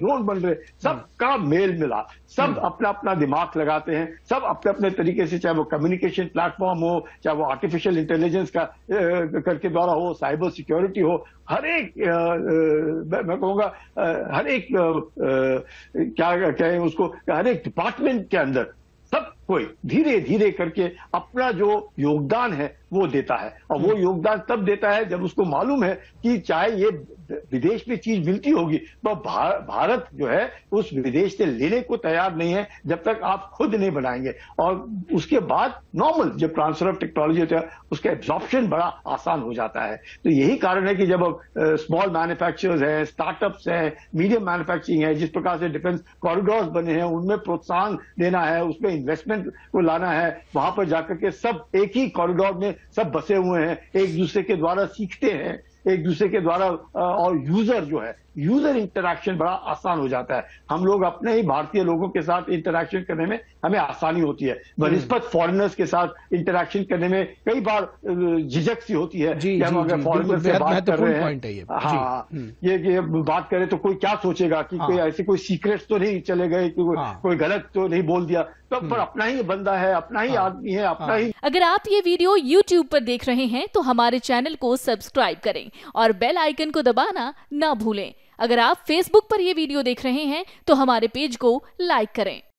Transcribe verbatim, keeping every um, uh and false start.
Drone बन रहे, सबका मेल मिला, सब अपना अपना दिमाग लगाते हैं, सब अपने अपने तरीके से, चाहे वो कम्युनिकेशन प्लेटफॉर्म हो, चाहे वो आर्टिफिशियल इंटेलिजेंस का करके द्वारा हो, साइबर सिक्योरिटी हो, हर एक मैं कहूँगा हर एक क्या कहें उसको, हर एक डिपार्टमेंट के अंदर सब कोई धीरे धीरे करके अपना जो योगदान है वो देता है। और वो योगदान तब देता है जब उसको मालूम है कि चाहे ये विदेश में चीज मिलती होगी तो भार, भारत जो है उस विदेश से लेने को तैयार नहीं है जब तक आप खुद नहीं बनाएंगे। और उसके बाद नॉर्मल जब ट्रांसफर ऑफ टेक्नोलॉजी होता है उसका एब्जॉर्प्शन बड़ा आसान हो जाता है। तो यही कारण है कि जब स्मॉल मैन्युफैक्चरर्स हैं, स्टार्टअप्स हैं, मीडियम मैन्युफैक्चरिंग है, जिस प्रकार से डिफेंस कॉरिडोर्स बने हैं उनमें प्रोत्साहन देना है, उसमें इन्वेस्टमेंट को लाना है, वहां पर जाकर के सब एक ही कॉरिडोर में सब बसे हुए हैं, एक दूसरे के द्वारा सीखते हैं, एक दूसरे के द्वारा, और यूजर जो है यूजर इंटरैक्शन बड़ा आसान हो जाता है। हम लोग अपने ही भारतीय लोगों के साथ इंटरैक्शन करने में हमें आसानी होती है, बनिस्बत फॉरेनर्स के साथ इंटरैक्शन करने में कई बार झिझक सी होती है कि हम अगर फॉरेनर से बात कर रहे हैं, ये। हाँ, ये, ये बात करें तो कोई क्या सोचेगा कि हाँ। कोई ऐसे कोई सीक्रेट्स तो नहीं चले गए कि हाँ। कोई गलत तो नहीं बोल दिया, तो पर अपना ही बंदा है, अपना ही हाँ। आदमी है, अपना हाँ। ही। अगर आप ये वीडियो यूट्यूब पर देख रहे हैं तो हमारे चैनल को सब्सक्राइब करें और बेल आइकन को दबाना ना भूलें। अगर आप फेसबुक पर यह वीडियो देख रहे हैं तो हमारे पेज को लाइक करें।